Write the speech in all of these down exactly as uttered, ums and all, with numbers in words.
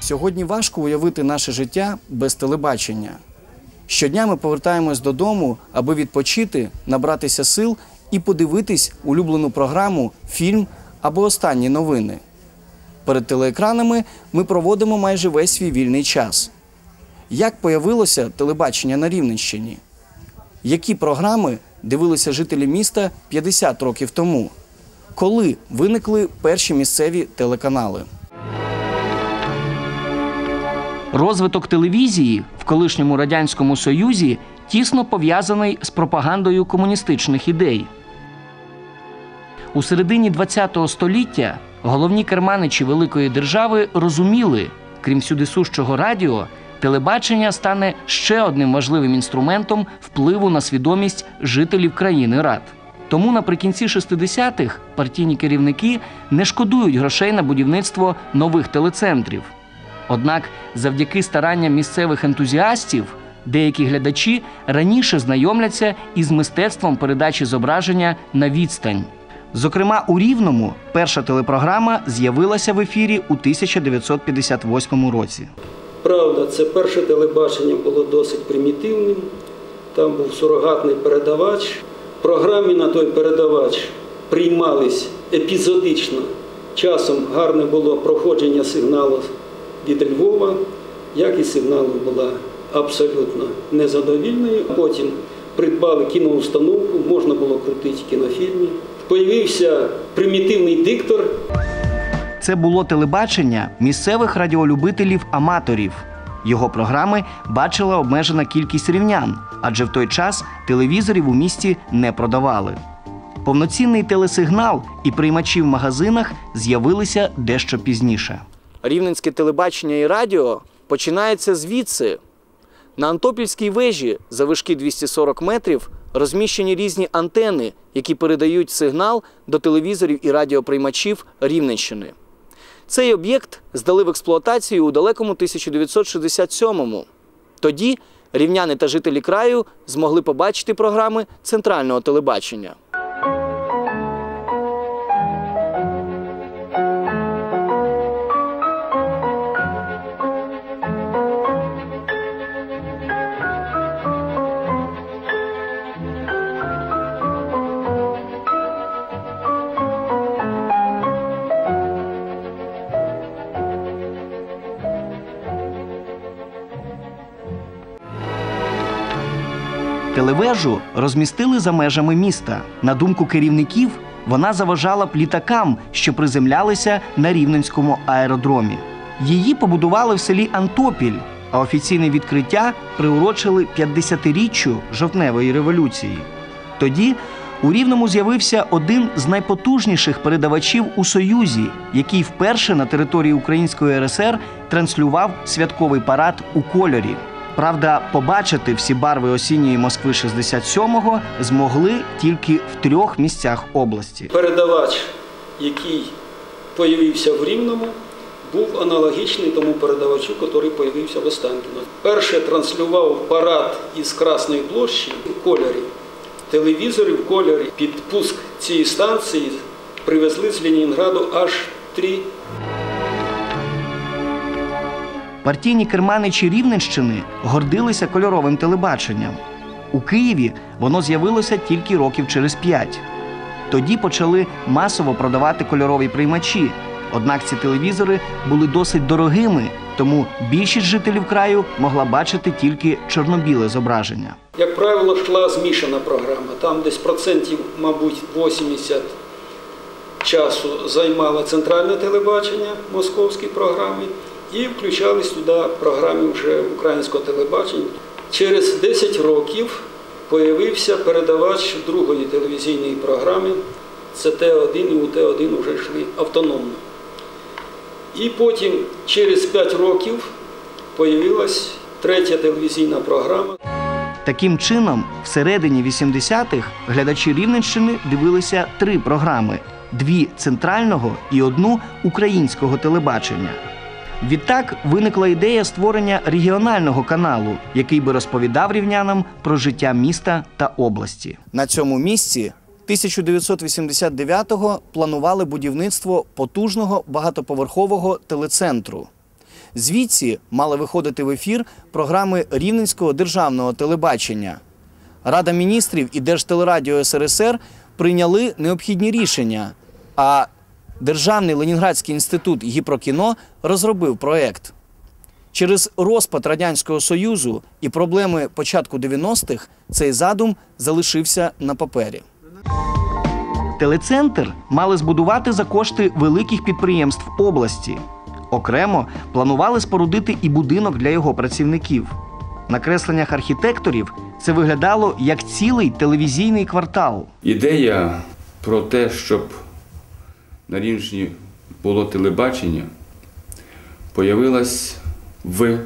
Сьогодні важко уявити наше життя без телебачення. Щодня ми повертаємось додому, аби відпочити, набратися сил і подивитись улюблену програму, фільм або останні новини. Перед телеекранами ми проводимо майже весь свій вільний час. Як появилося телебачення на Рівненщині? Які програми дивилися жителі міста п'ятдесят років тому? Коли виникли перші місцеві телеканали? Розвиток телевізії в колишньому Радянському Союзі тісно пов'язаний з пропагандою комуністичних ідей. У середині ХХ століття головні керманичі великої держави розуміли, крім всюдисущого радіо, телебачення стане ще одним важливим інструментом впливу на свідомість жителів країни Рад. Тому наприкінці шістдесятих партійні керівники не шкодують грошей на будівництво нових телецентрів. Однак завдяки старанням місцевих ентузіастів деякі глядачі раніше знайомляться із мистецтвом передачі зображення на відстань. Зокрема, у Рівному перша телепрограма з'явилася в ефірі у тисяча дев'ятсот п'ятдесят восьмому році. Правда, це перше телебачення було досить примітивним. Там був сурогатний передавач. В програмі на той передавач приймались епізодично. Часом гарне було проходження сигналу від Львова. Якість сигналу була абсолютно незадовільною. Потім придбали кіноустановку, можна було крутити кінофільми. Появився примітивний диктор. Це було телебачення місцевих радіолюбителів-аматорів. Його програми бачила обмежена кількість рівнян, адже в той час телевізорів у місті не продавали. Повноцінний телесигнал і приймачі в магазинах з'явилися дещо пізніше. Рівненське телебачення і радіо починається звідси. На Антопільській вежі заввишки двісті сорок метрів розміщені різні антени, які передають сигнал до телевізорів і радіоприймачів Рівненщини. Цей об'єкт здали в експлуатацію у далекому тисяча дев'ятсот шістдесят сьомому. Тоді рівняни та жителі краю змогли побачити програми центрального телебачення. Телевежу розмістили за межами міста. На думку керівників, вона заважала б літакам, що приземлялися на Рівненському аеродромі. Її побудували в селі Антопіль, а офіційне відкриття приурочили п'ятдесятиріччю жовтневої революції. Тоді у Рівному з'явився один з найпотужніших передавачів у Союзі, який вперше на території Української РСР транслював святковий парад у кольорі. Правда, побачити всі барви осінньої Москви шістдесят сьомого змогли тільки в трьох місцях області. Передавач, який з'явився в Рівному, був аналогічний тому передавачу, який з'явився в Останкіно. Перше транслював парад із Красної площі в кольорі. Телевізори в кольорі. Під пуск цієї станції привезли з Ленінграду аж три. Партійні керманичі Рівненщини гордилися кольоровим телебаченням. У Києві воно з'явилося тільки років через п'ять. Тоді почали масово продавати кольорові приймачі. Однак ці телевізори були досить дорогими, тому більшість жителів краю могла бачити тільки чорно-біле зображення. Як правило, йшла змішана програма. Там десь процентів, мабуть, вісімдесят часу займало центральне телебачення, московські програми. І включались туди програми вже українського телебачення. Через десять років з'явився передавач другої телевізійної програми. Це Т один і у Т один вже йшли автономно. І потім через п'ять років з'явилась третя телевізійна програма. Таким чином, всередині вісімдесятих глядачі Рівненщини дивилися три програми – дві центрального і одну українського телебачення. Відтак виникла ідея створення регіонального каналу, який би розповідав рівнянам про життя міста та області. На цьому місці тисяча дев'ятсот вісімдесят дев'ятого планували будівництво потужного багатоповерхового телецентру. Звідси мали виходити в ефір програми Рівненського державного телебачення. Рада міністрів і Держтелерадіо ес ер ес ер прийняли необхідні рішення, а Державний Ленінградський інститут гіпрокіно розробив проєкт. Через розпад Радянського Союзу і проблеми початку дев'яностих цей задум залишився на папері. Телецентр мали збудувати за кошти великих підприємств області. Окремо планували спорудити і будинок для його працівників. На кресленнях архітекторів це виглядало як цілий телевізійний квартал. Ідея про те, щоб на Рівненщині було телебачення, появилась в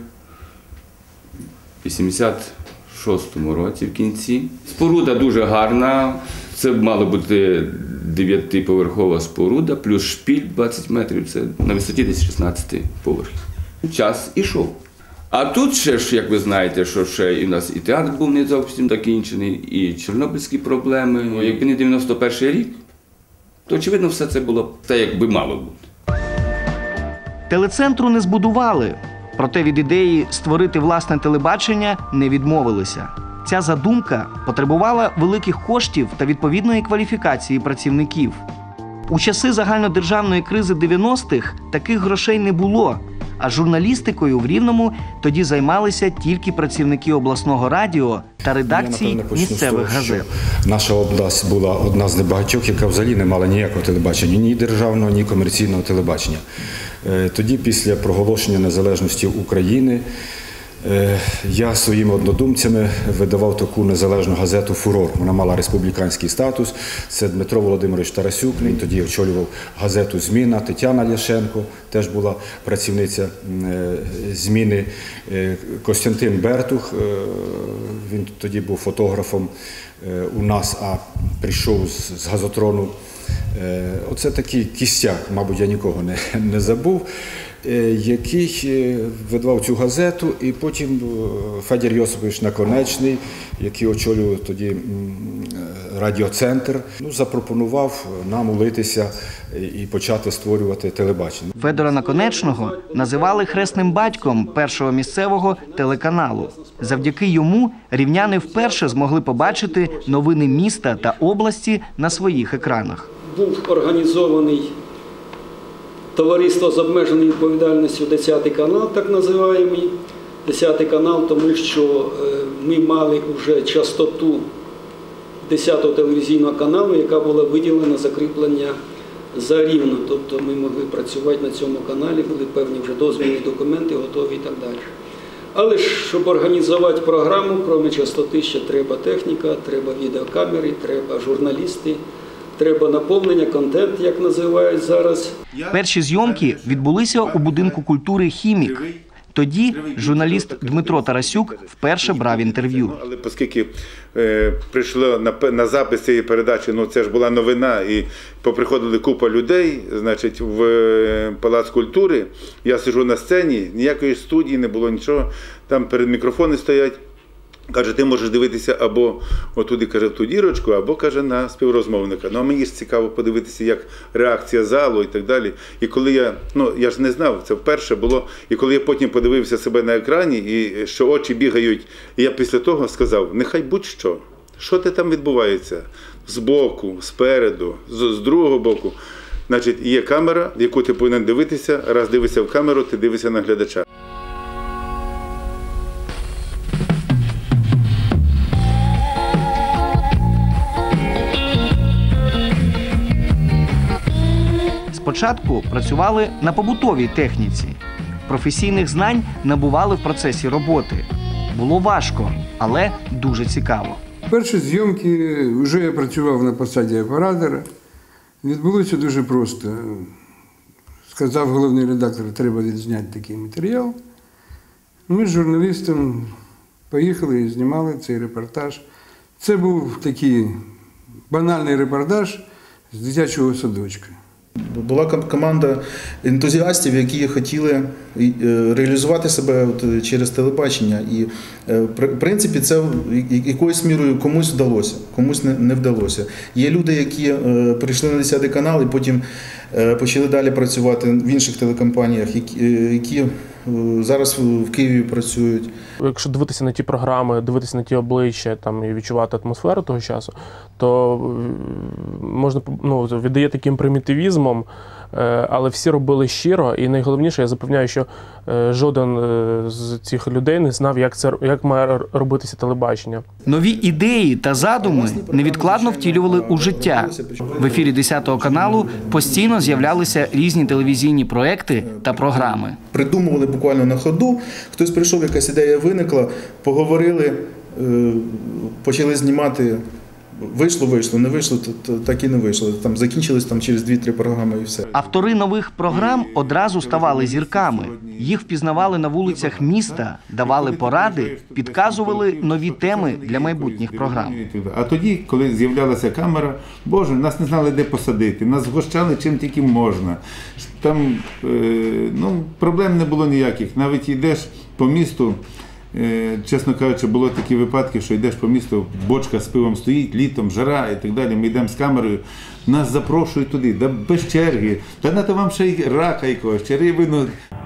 вісімдесят шостому році в кінці. Споруда дуже гарна. Це мала бути дев'ятиповерхова споруда, плюс шпіль двадцять метрів, це на висоті десь шістнадцять поверхів. Час ішов. А тут ще ж, як ви знаєте, що ще і в нас і театр був не зовсім закінчений, і чорнобильські проблеми. Якби не дев'яносто перший рік, то, очевидно, все це було те, як би мало бути. Телецентру не збудували, проте від ідеї створити власне телебачення не відмовилися. Ця задумка потребувала великих коштів та відповідної кваліфікації працівників. У часи загальнодержавної кризи дев'яностих таких грошей не було, а журналістикою в Рівному тоді займалися тільки працівники обласного радіо та редакцій місцевих газет. Наша область була одна з небагатьох, яка взагалі не мала ніякого телебачення, ні державного, ні комерційного телебачення. Тоді, після проголошення незалежності України, я своїми однодумцями видавав таку незалежну газету «Фурор». Вона мала республіканський статус. Це Дмитро Володимирович Тарасюк, він тоді очолював газету «Зміна». Тетяна Ляшенко теж була працівниця «Зміни». Костянтин Бертух, він тоді був фотографом у нас, а прийшов з газотрону. Оце такий кістяк, мабуть, я нікого не, не забув, який видавав цю газету, і потім Федір Йосипович Наконечний, який очолював тоді радіоцентр, ну, запропонував нам улитися і почати створювати телебачення. Федора Наконечного називали хресним батьком першого місцевого телеканалу. Завдяки йому рівняни вперше змогли побачити новини міста та області на своїх екранах. Був організований товариство з обмеженою відповідальністю «десятий канал», так називаємо. «десятий канал», тому що ми мали вже частоту десятого телевізійного каналу, яка була виділена закріплення за Рівно. Тобто ми могли працювати на цьому каналі, були певні вже дозвільні документи готові і так далі. Але ж, щоб організувати програму, крім частоти, ще треба техніка, треба відеокамери, треба журналісти. Треба наповнення, контент, як називають зараз. Перші зйомки відбулися у будинку культури «Хімік». Тоді журналіст Дмитро Тарасюк вперше брав інтерв'ю. Але оскільки е, прийшло на, на запис цієї передачі, ну це ж була новина, і поприходили купа людей, значить, в е, Палац культури. Я сиджу на сцені, ніякої студії не було, нічого. Там перед мікрофони стоять. Каже, ти можеш дивитися або отуди, каже, в ту дірочку, або, каже, на співрозмовника. Ну, а мені ж цікаво подивитися, як реакція залу і так далі. І коли я, ну, я ж не знав, це вперше було, і коли я потім подивився себе на екрані, і що очі бігають, і я після того сказав, нехай будь-що, що те там відбувається, збоку, спереду, з, з другого боку. Значить, є камера, в яку ти повинен дивитися, раз дивишся в камеру, ти дивишся на глядача. Спочатку працювали на побутовій техніці. Професійних знань набували в процесі роботи. Було важко, але дуже цікаво. Перші зйомки, вже я працював на посаді оператора. Відбулося дуже просто. Сказав головний редактор, треба відзняти такий матеріал. Ми з журналістом поїхали і знімали цей репортаж. Це був такий банальний репортаж з дитячого садочка. Була команда ентузіастів, які хотіли реалізувати себе через телебачення. І, в принципі, це якоюсь мірою комусь вдалося, комусь не вдалося. Є люди, які прийшли на десятий канал і потім почали далі працювати в інших телекомпаніях, які зараз в Києві працюють. Якщо дивитися на ті програми, дивитися на ті обличчя там, і відчувати атмосферу того часу, то можна, ну, віддає таким примітивізмом, але всі робили щиро, і найголовніше, я запевняю, що жоден з цих людей не знав, як це, як має робитися телебачення. Нові ідеї та задуми невідкладно втілювали у життя. В ефірі десятого каналу постійно з'являлися різні телевізійні проекти та програми. Придумували буквально на ходу, хтось прийшов, якась ідея виникла, поговорили, почали знімати. Вийшло, вийшло, не вийшло, то так і не вийшло. Там закінчилось там через дві-три програми і все. Автори нових програм одразу ставали зірками. Їх впізнавали на вулицях міста, давали поради, підказували нові теми для майбутніх програм. А тоді, коли з'являлася камера, Боже, нас не знали, де посадити, нас згощали чим тільки можна. Там ну, проблем не було ніяких. Навіть йдеш по місту, чесно кажучи, було такі випадки, що йдеш по місту, бочка з пивом стоїть, літом, жара і так далі, ми йдемо з камерою, нас запрошують туди, да без черги, та на то вам ще й рака якогось, чи рибину.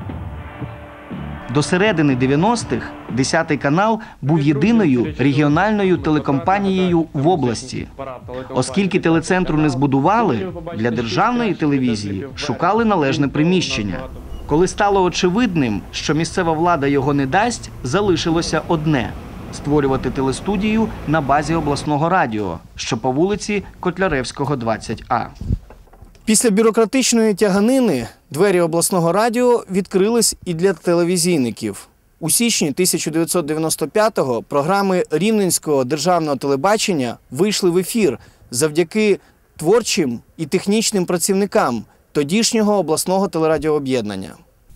До середини дев'яностих десятий канал був єдиною регіональною телекомпанією в області. Оскільки телецентру не збудували, для державної телевізії шукали належне приміщення. Коли стало очевидним, що місцева влада його не дасть, залишилося одне – створювати телестудію на базі обласного радіо, що по вулиці Котляревського, двадцять А. Після бюрократичної тяганини двері обласного радіо відкрились і для телевізійників. У січні тисяча дев'ятсот дев'яносто п'ятого програми Рівненського державного телебачення вийшли в ефір завдяки творчим і технічним працівникам тодішнього обласного телерадіооб'єднання.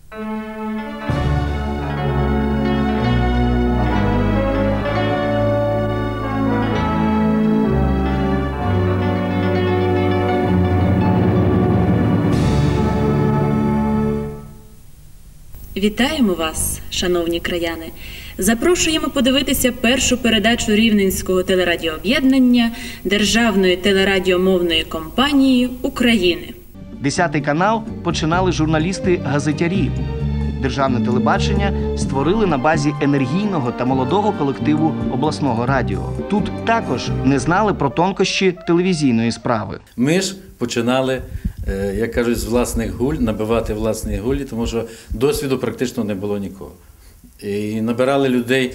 Вітаємо вас, шановні краяни! Запрошуємо подивитися першу передачу Рівненського телерадіооб'єднання Державної телерадіомовної компанії України. Десятий канал починали журналісти-газетярі. Державне телебачення створили на базі енергійного та молодого колективу обласного радіо. Тут також не знали про тонкощі телевізійної справи. Ми ж починали, як кажуть, з власних гуль, набивати власні гулі, тому що досвіду практично не було нікого. І набирали людей,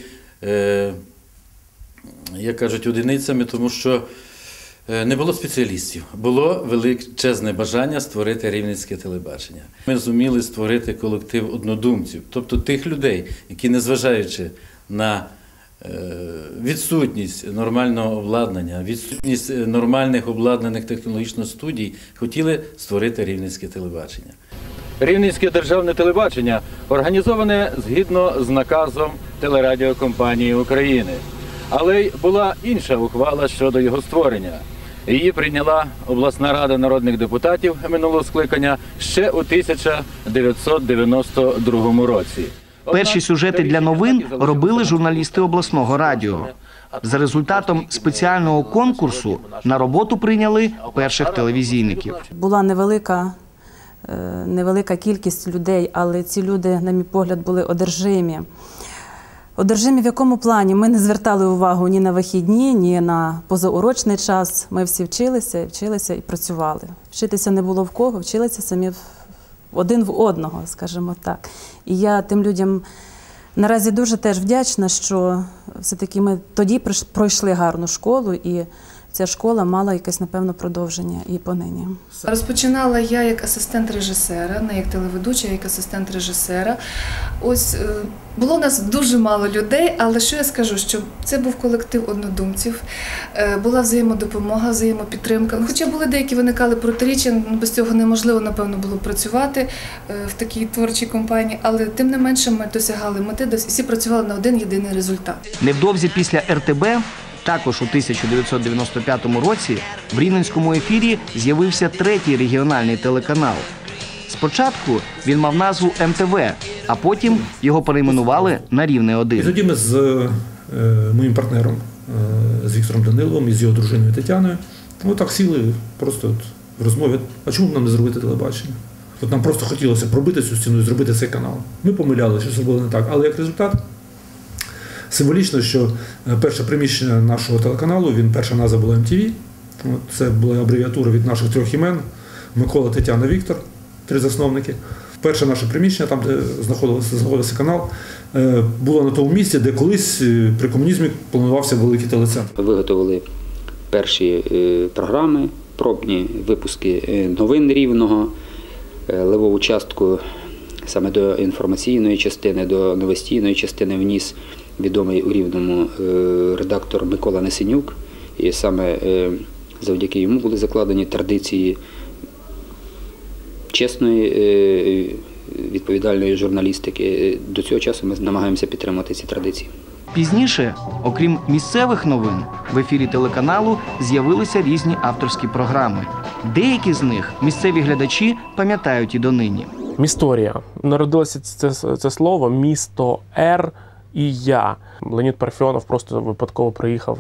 як кажуть, одиницями, тому що не було спеціалістів. Було величезне бажання створити рівненське телебачення. Ми зуміли створити колектив однодумців, тобто тих людей, які, незважаючи на відсутність нормального обладнання, відсутність нормальних обладнаних технологічно студій, хотіли створити рівненське телебачення. Рівненське державне телебачення організоване згідно з наказом телерадіокомпанії України. Але й була інша ухвала щодо його створення. Її прийняла обласна рада народних депутатів минулого скликання ще у тисяча дев'ятсот дев'яносто другому році. Перші сюжети для новин робили журналісти обласного радіо. За результатом спеціального конкурсу на роботу прийняли перших телевізійників. Була невелика, невелика кількість людей, але ці люди, на мій погляд, були одержимі. Одержимі в якому плані? Ми не звертали увагу ні на вихідні, ні на позаурочний час. Ми всі вчилися, вчилися і працювали. Вчитися не було в кого, вчилися самі один в одного, скажімо так. І я тим людям наразі дуже теж вдячна, що все-таки ми тоді пройшли гарну школу, і ця школа мала якесь, напевно, продовження і понині. Розпочинала я як асистент режисера, не як телеведуча, а як асистент режисера. Ось було у нас дуже мало людей, але що я скажу, що це був колектив однодумців, була взаємодопомога, взаємопідтримка. Хоча були деякі виникали протиріччя, без цього неможливо, напевно, було працювати в такій творчій компанії, але тим не менше ми досягали мети, всі працювали на один єдиний результат. Невдовзі після Р Т Б, також у тисяча дев'ятсот дев'яносто п'ятому році, в рівненському ефірі з'явився третій регіональний телеканал. Спочатку він мав назву М Т В, а потім його перейменували на Рівне один. І тоді ми з е, моїм партнером, е, з Віктором Даниловим і з його дружиною Тетяною, ми так сіли просто от в розмові, а чому б нам не зробити телебачення? От нам просто хотілося пробити цю стіну і зробити цей канал. Ми помилялися, що зробили не так. Але як результат, символічно, що перше приміщення нашого телеканалу, він, перша назва була ем ті ві. От, це була абревіатура від наших трьох імен. Микола, Тетяна, Віктор, три засновники. Перше наше приміщення, там, де знаходився, знаходився канал, було на тому місці, де колись при комунізмі планувався великий телецентр. Виготовили перші програми, пробні випуски новин Рівного, левову частку саме до інформаційної частини, до новостійної частини вніс відомий у Рівному редактор Микола Несенюк. І саме завдяки йому були закладені традиції чесної, відповідальної журналістики. До цього часу ми намагаємося підтримати ці традиції. Пізніше, окрім місцевих новин, в ефірі телеканалу з'явилися різні авторські програми. Деякі з них місцеві глядачі пам'ятають і донині. Місторія. Народилося це, це слово «місто Р» і «я». Леонід Парфьонов просто випадково приїхав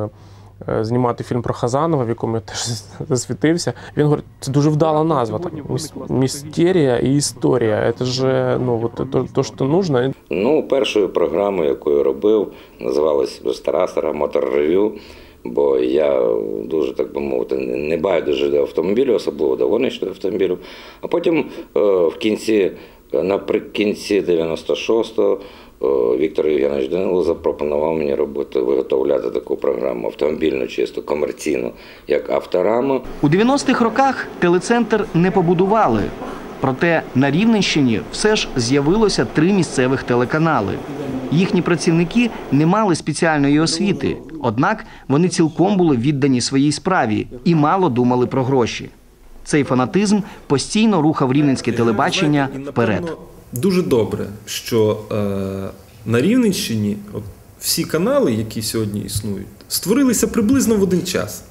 знімати фільм про Хазанова, в якому я теж засвітився. Він говорить, це дуже вдала назва. Там, містерія і історія. Це ж ну, от, то, то, що нужно. Ну, першою програмою, яку я робив, називалась «Старастера Мотор Рев'ю», бо я дуже, так би мовити, не байдуже до автомобілю, особливо до гоночного автомобілю. А потім в кінці, наприкінці дев'яносто шостого Віктор Євгенович Данило запропонував мені робити, виготовляти таку програму автомобільну, чисто комерційну, як «Авторама». У дев'яностих роках телецентр не побудували. Проте на Рівненщині все ж з'явилося три місцевих телеканали. Їхні працівники не мали спеціальної освіти, однак вони цілком були віддані своїй справі і мало думали про гроші. Цей фанатизм постійно рухав рівненське телебачення вперед. Дуже добре, що е, на Рівненщині от, всі канали, які сьогодні існують, створилися приблизно в один час.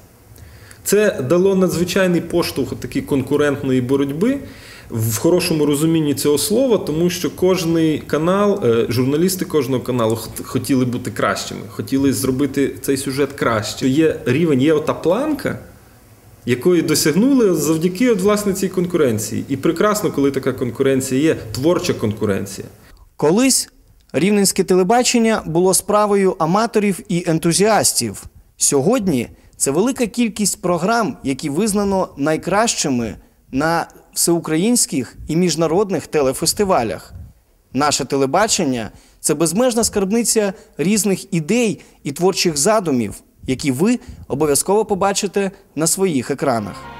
Це дало надзвичайний поштовх такої конкурентної боротьби в хорошому розумінні цього слова, тому що кожний канал, е, журналісти кожного каналу хотіли бути кращими, хотіли зробити цей сюжет краще. Є рівень, є ота планка, якої досягнули завдяки от, власне, цій конкуренції. І прекрасно, коли така конкуренція є, творча конкуренція. Колись рівненське телебачення було справою аматорів і ентузіастів. Сьогодні це велика кількість програм, які визнано найкращими на всеукраїнських і міжнародних телефестивалях. Наше телебачення – це безмежна скарбниця різних ідей і творчих задумів, які ви обов'язково побачите на своїх екранах.